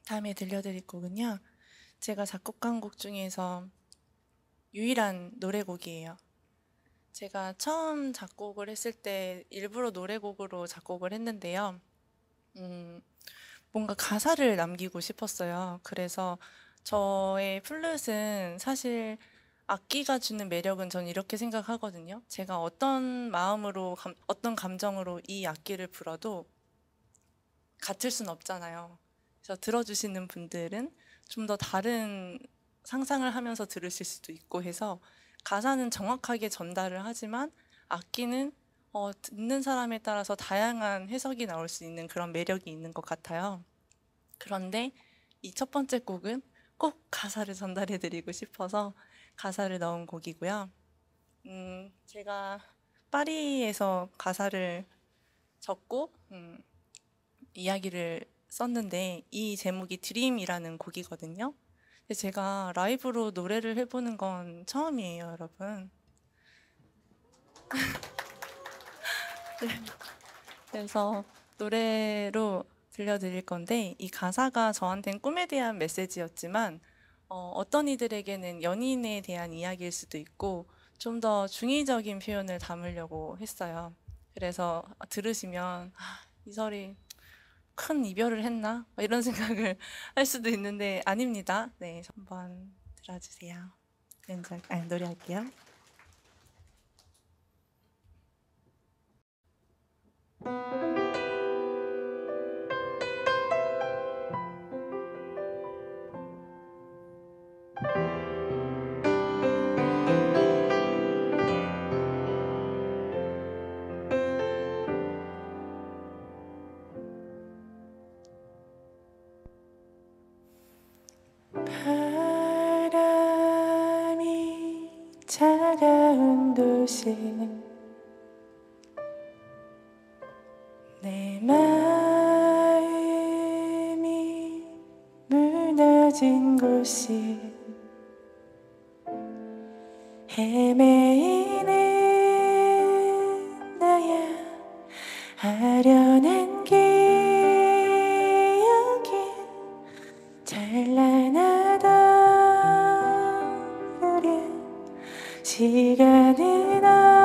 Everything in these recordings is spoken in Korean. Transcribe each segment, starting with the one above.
다음에 들려드릴 곡은요, 제가 작곡한 곡 중에서 유일한 노래곡이에요. 제가 처음 작곡을 했을 때 일부러 노래곡으로 작곡을 했는데요. 뭔가 가사를 남기고 싶었어요. 그래서 저의 플룻은 사실 악기가 주는 매력은 전 이렇게 생각하거든요. 제가 어떤 마음으로, 어떤 감정으로 이 악기를 불어도 같을 순 없잖아요. 그래서 들어주시는 분들은 좀 더 다른 상상을 하면서 들으실 수도 있고 해서 가사는 정확하게 전달을 하지만 악기는 듣는 사람에 따라서 다양한 해석이 나올 수 있는 그런 매력이 있는 것 같아요. 그런데 이 첫 번째 곡은 꼭 가사를 전달해 드리고 싶어서 가사를 넣은 곡이고요. 제가 파리에서 가사를 적고 이야기를 썼는데 이 제목이 드림이라는 곡이거든요. 근데 제가 라이브로 노래를 해보는 건 처음이에요, 여러분. 그래서 노래로 들려드릴 건데 이 가사가 저한테는 꿈에 대한 메시지였지만 어떤 이들에게는 연인에 대한 이야기일 수도 있고 좀 더 중의적인 표현을 담으려고 했어요. 그래서 들으시면 이설이 큰 이별을 했나? 이런 생각을 할 수도 있는데 아닙니다. 네, 한번 들어주세요. 노래할게요. 바람이 차가운 도시 내 마음이 무너진 곳이 헤매이는 나야 아련한 기억이 찬란하던 우리 시간은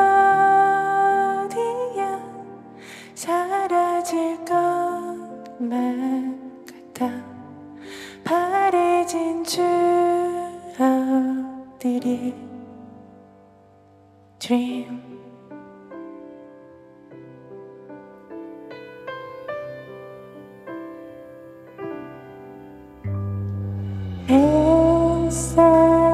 어디야 사라질 것만 같아 바래진 추억들이 Dream 햇살